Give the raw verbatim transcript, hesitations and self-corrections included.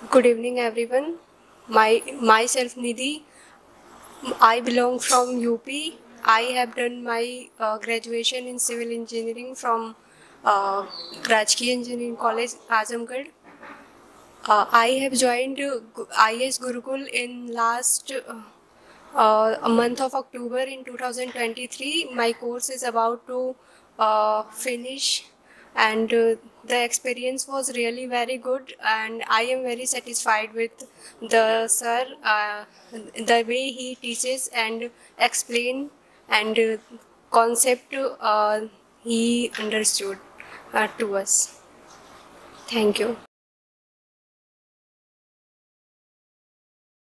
Good evening, everyone. My myself Nidhi. I belong from U P. I have done my uh, graduation in civil engineering from uh, Rajkiya Engineering College, Azamgarh. Uh, I have joined uh, I A S Gurukul in last uh, uh, a month of October in two thousand twenty-three. My course is about to uh, finish, and uh, the experience was really very good, and I am very satisfied with the sir, uh, the way he teaches and explain, and uh, concept uh, he understood uh, to us. Thank you.